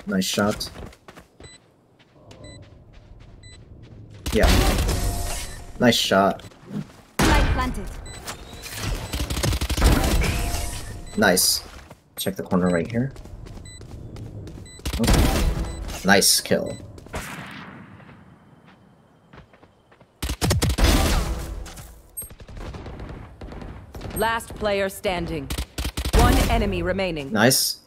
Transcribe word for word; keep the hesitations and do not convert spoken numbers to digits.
Nice shot. Yeah. Nice shot. Light planted. Nice. Check the corner right here. Okay. Nice kill. Last player standing. One enemy remaining. Nice.